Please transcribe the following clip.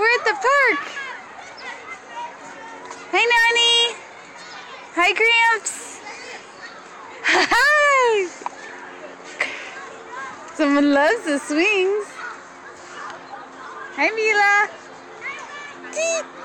we're at the park. Hi, Nani. Hi, Gramps. Hi. Someone loves the swings. Hi, Mila. Tee.